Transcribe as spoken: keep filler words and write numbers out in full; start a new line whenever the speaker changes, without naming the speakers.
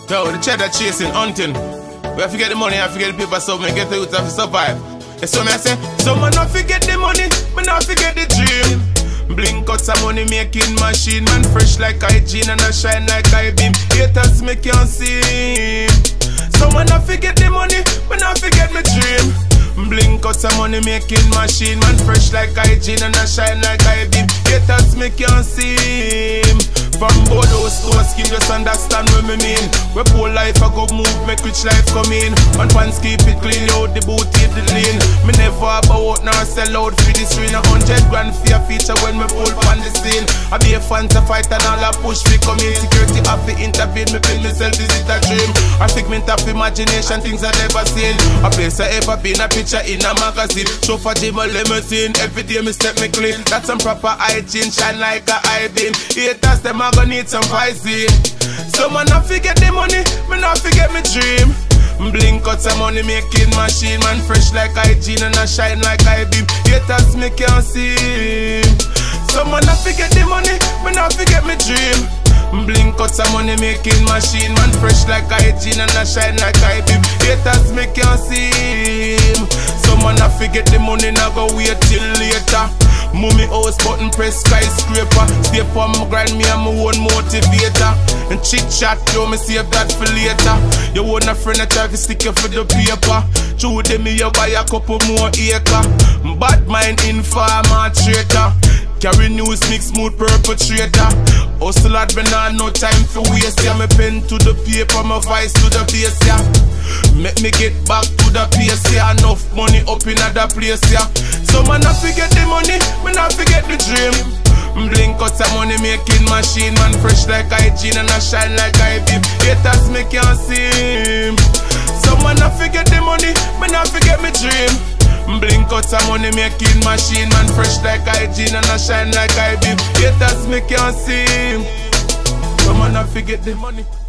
Yo, the cheddar chasing, hunting. We have to get the money, I forget the paper, so we get the youth to survive. And so me I say, someone not forget the money, but not forget the dream. Blink out some money making machine, man fresh like hygiene and I shine like I beam. Haters me can't see. Someone not forget the money, but not forget my dream. Blink out some money making machine, man fresh like hygiene and I shine like I beam. Haters me can't see. From Bodos to a skin, just understand what me mean. We poor life, I go move, make rich life come in. One pants keep it clean, out the boot, keep it lean. Me never about nor sell out for this screen. A hundred grand for a feature when me pull on the scene. I be a fan to fight and all I push me come in. Security have to intervene, me feel myself, is it a dream? A figment of imagination, things I never seen. A place I ever been, a picture in a magazine. Show for gym a limousine, every day me step me clean. That's some proper hygiene, shine like a eye beam. Haters, them I gonna need some pricing. Someone not forget the money, me not forget me dream. Blink out some money making machine, man fresh like hygiene and I shine like I beam. Haters me can't see. Someone not forget the money, me not forget me dream. Blink out some money making machine, man fresh like hygiene and I shine like I beam. Haters me can't see. Someone not forget the money, now go wait till later. Mummy house button press skyscraper. Stay on my grind, me and my own motivator. And chit chat, yo, me save that for later. You want a friend that try to stick you for the paper. True them me you buy a couple more acre. Bad mind informer traitor. Carry news mix smooth perpetrator. Hustle hard, me nah no time for waste. Yeah, me pen to the paper, my voice to the base. Yeah, make me get back to the place. Yeah, enough money up in other place. Yeah, so man not forget the money, me not forget the dream. Blink out some money making machine, man fresh like hygiene and I shine like I beam. Haters me can't see. So man not forget the money, me not forget my dream. Blink out some money making machine, man fresh like hygiene and I shine like I beam. Haters me can't see. So man not forget the money.